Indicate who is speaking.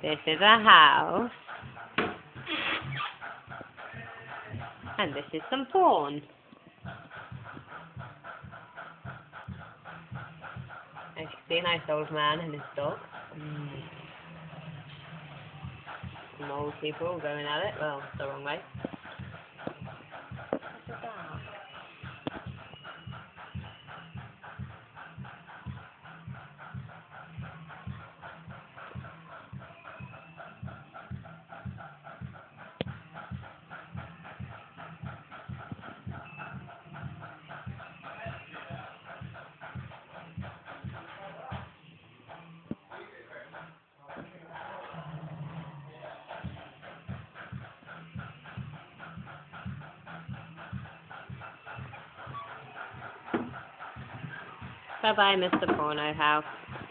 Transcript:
Speaker 1: This is a house. And this is some porn. As you can see, a nice old man and his dog. Some old people going at it. Well, the wrong way. What is that? Bye bye, Mr. Porno House.